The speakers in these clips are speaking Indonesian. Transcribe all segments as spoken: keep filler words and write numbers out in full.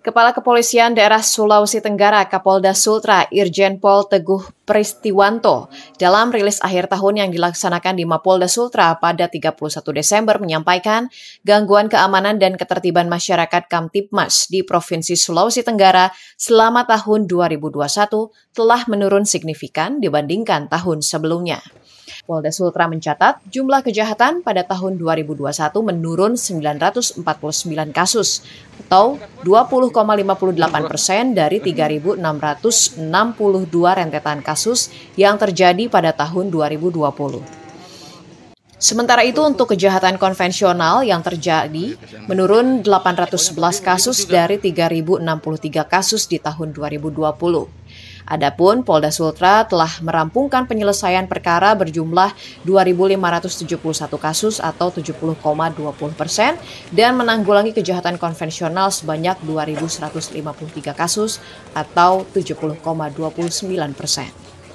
Kepala Kepolisian Daerah Sulawesi Tenggara Kapolda Sultra Irjen Pol Teguh Pristiwanto dalam rilis akhir tahun yang dilaksanakan di Mapolda Sultra pada tiga puluh satu Desember menyampaikan gangguan keamanan dan ketertiban masyarakat Kamtibmas di Provinsi Sulawesi Tenggara selama tahun dua ribu dua puluh satu telah menurun signifikan dibandingkan tahun sebelumnya. Polda Sultra mencatat jumlah kejahatan pada tahun dua ribu dua puluh satu menurun sembilan ratus empat puluh sembilan kasus atau dua puluh koma lima delapan persen dari tiga ribu enam ratus enam puluh dua rentetan kasus yang terjadi pada tahun dua ribu dua puluh. Sementara itu untuk kejahatan konvensional yang terjadi menurun delapan ratus sebelas kasus dari tiga ribu enam puluh tiga kasus di tahun dua ribu dua puluh. Adapun Polda Sultra telah merampungkan penyelesaian perkara berjumlah dua ribu lima ratus tujuh puluh satu kasus atau tujuh puluh koma dua puluh persen dan menanggulangi kejahatan konvensional sebanyak dua ribu seratus lima puluh tiga kasus atau tujuh puluh koma dua puluh sembilan persen.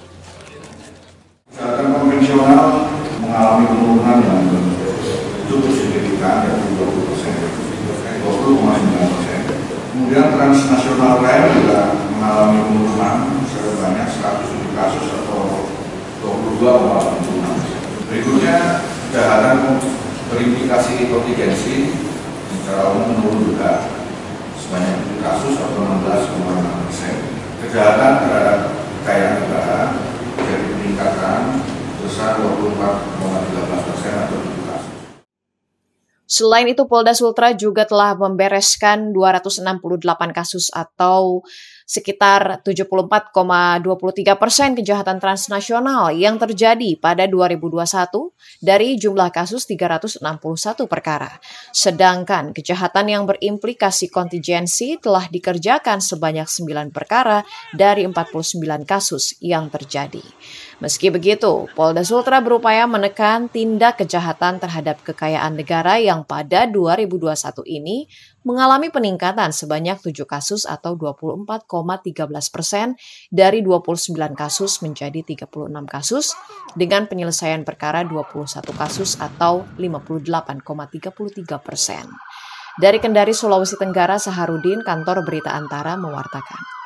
Kejahatan konvensional mengalami penurunan yang cukup signifikan, yaitu dua puluh persen, dua puluh koma sembilan persen. Kemudian transnasional rel juga mengalami penurunan sebanyak seratus tujuh kasus atau dua puluh dua koma delapan puluh enam persen. Berikutnya, kejahatan berimplikasi kontingensi secara umum menurun juga sebanyak tujuh kasus atau enam belas koma enam persen. Kejahatan terhadap kekayaan negara jadi peningkatan besar dua puluh empat koma tiga belas persen atau tujuh kasus. Selain itu, Polda Sultra juga telah membereskan dua ratus enam puluh delapan kasus atau sekitar tujuh puluh empat koma dua tiga persen kejahatan transnasional yang terjadi pada dua ribu dua puluh satu dari jumlah kasus tiga ratus enam puluh satu perkara. Sedangkan kejahatan yang berimplikasi kontingensi telah dikerjakan sebanyak sembilan perkara dari empat puluh sembilan kasus yang terjadi. Meski begitu, Polda Sultra berupaya menekan tindak kejahatan terhadap kekayaan negara yang pada dua ribu dua puluh satu ini mengalami peningkatan sebanyak tujuh kasus atau dua puluh empat koma tiga belas persen dari dua puluh sembilan kasus menjadi tiga puluh enam kasus dengan penyelesaian perkara dua puluh satu kasus atau lima puluh delapan koma tiga tiga persen. Dari Kendari, Sulawesi Tenggara, Saharudin, Kantor Berita Antara mewartakan.